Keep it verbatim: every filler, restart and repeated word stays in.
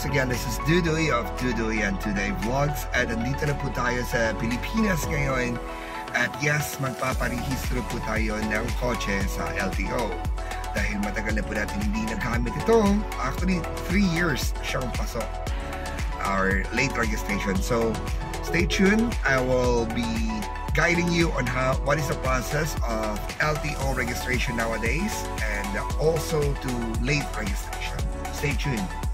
once again, this is Dudoy of Dudoy and Today Vlogs. At nandito na po tayo sa Pilipinas ngayon. At yes, magpaparehistro po tayo ng kotse sa L T O. Dahil matagal na po natin hindi nagamit ito. Actually, three years siyang pasok. Our late registration. So, stay tuned. I will be guiding you on how what is the process of L T O registration nowadays and also to late registration. Stay tuned.